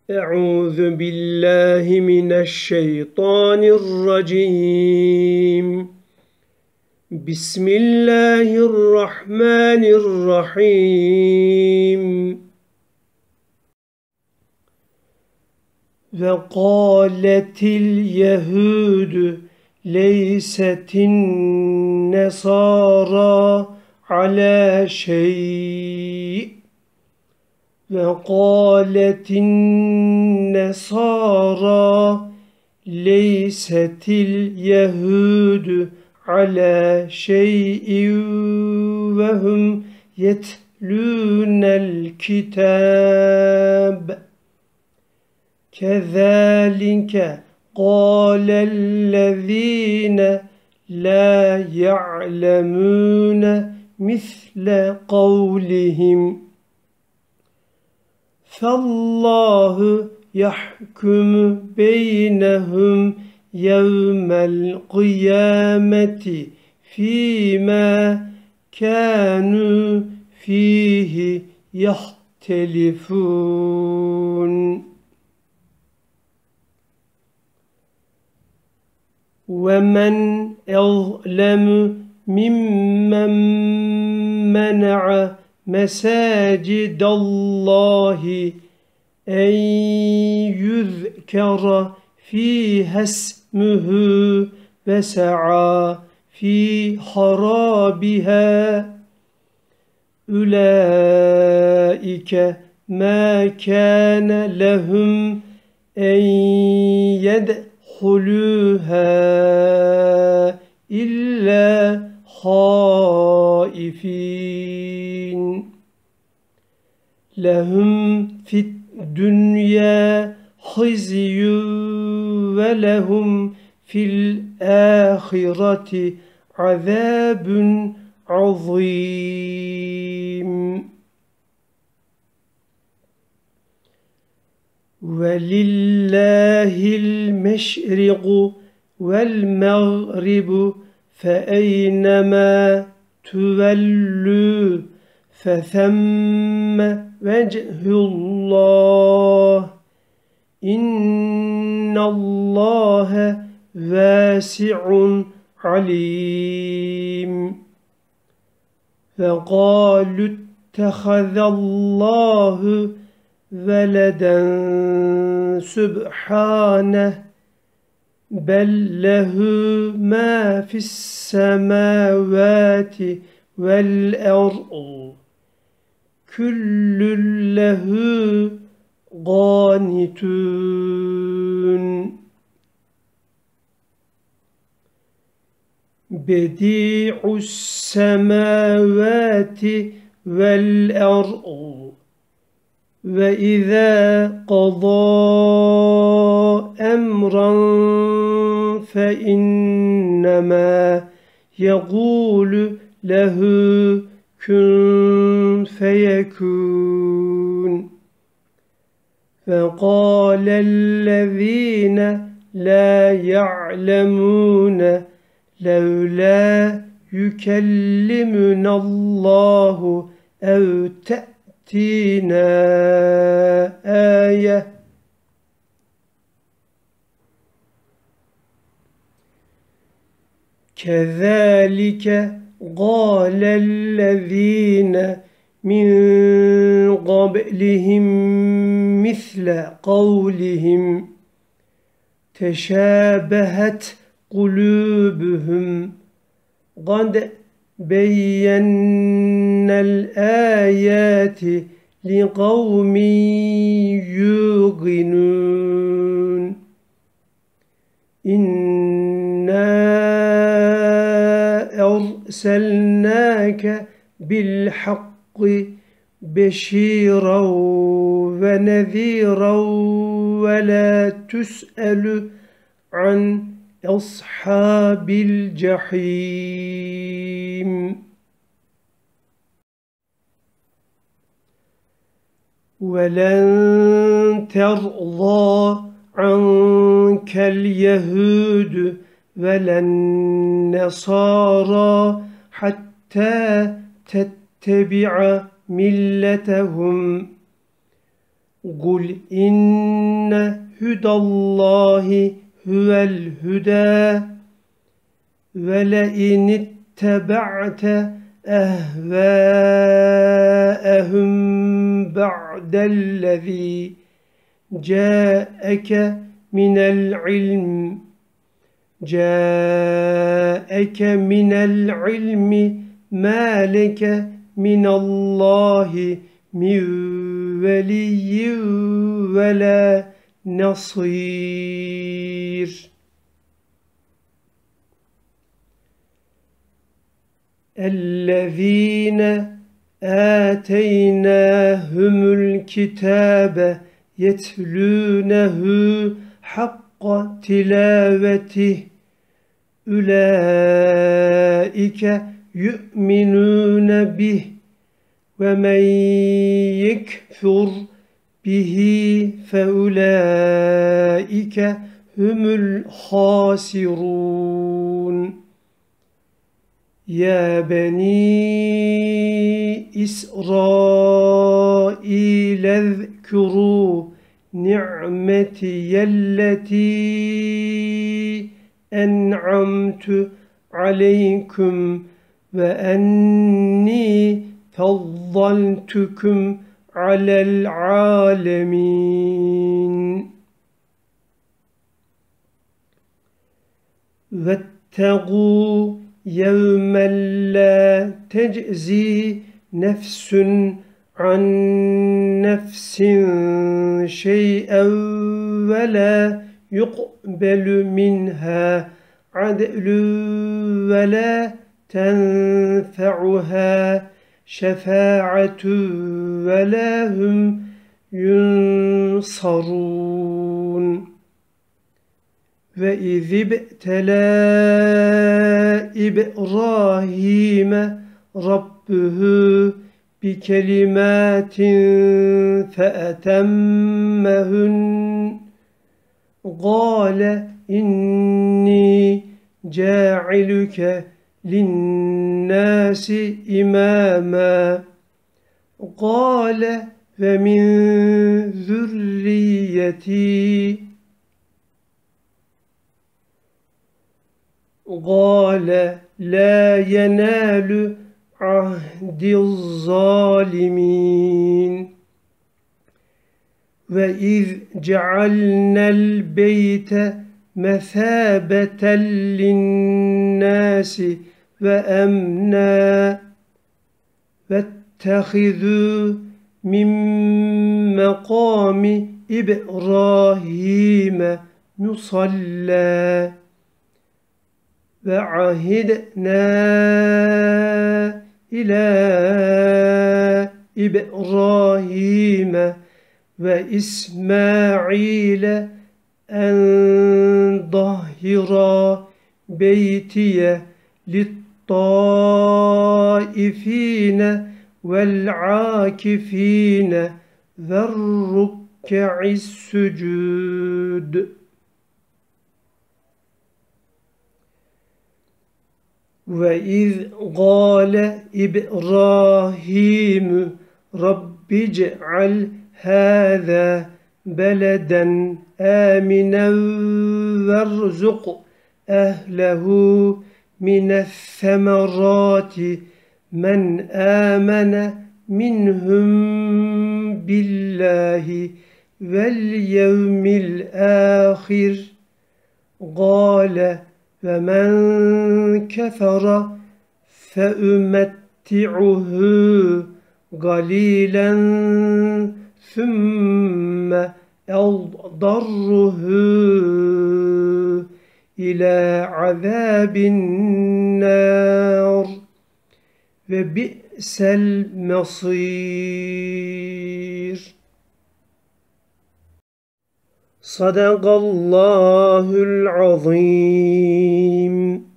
أعوذ بالله من الشيطان الرجيم. بسم الله الرحمن الرحيم. وقالت اليهود ليست النصارى على شيء وقالت النصارى ليست اليهود على شيء وهم يتلون الكتاب كذلك قال الذين لا يعلمون مثل قولهم فالله يحكم بينهم يوم القيامة فيما كانوا فيه يختلفون ومن أظلم ممن منع مساجد الله أن يذكر فيها اسمه وسعى في خرابها أولئك ما كان لهم أن يدخلوها إلا خائفين لهم في الدنيا خزي ولهم في الآخرة عذاب عظيم ولله المشرق والمغرب فأينما تولوا فثم وجه الله إن الله واسع عليم فقالوا اتخذ الله ولدا سبحانه بل له ما في السماوات والأرض كل له قانتون بديع السماوات والأرض وإذا قضى أمرا فإنما يقول له كن فيكون فقال الذين لا يعلمون لولا يكلمنا الله أو تأتينا آية كذلك قال الذين من قبلهم مثل قولهم تشابهت قلوبهم قد بينا الآيات لقوم يوقنون إنا أرسلناك بالحق بشيرا ونذيرا ولا تسأل عن أصحاب الجحيم ولن ترضى عنك اليهود ولا النصارى حتى تتبع ملتهم قل إن هدى الله هو الهدى ولئن اتبعت أهواءهم بعد الذي جاءك من العلم ما لك من الله من ولي ولا نصير. الذين آتيناهم الكتاب يتلونه حق تلاوته أولئك يؤمنون به ومن يكفر به فأولئك هم الخاسرون. يا بني إسرائيل اذكروا نعمتي التي أنعمت عليكم وأني فضلتكم على العالمين. واتقوا يوما لا تجزي نفس عن نفس شيئا ولا يقبل منها عدل ولا تنفعها شفاعة ولا هم ينصرون. وإذ ابتلى إبراهيم ربه بكلمات فأتمهن قال إني جاعلك للناس إماما قال ومن ذريتي قال لا ينال عهد الظالمين. وإذ جعلنا البيت مثابة للناس وأمنا واتخذوا من مقام إبراهيم مصلى وعهدنا إلى إبراهيم وإسماعيل أن طهرا بيتي للطائفين والعاكفين والركع السجود. وإذ قال إبراهيم رب اجعل هذا بلدا آمنا وارزق أهله من الثمرات من آمن منهم بالله واليوم الآخر قال ومن كفر فأمتعه قليلا ثم أضطره إلى عذاب النار وبئس المصير. صدق الله العظيم.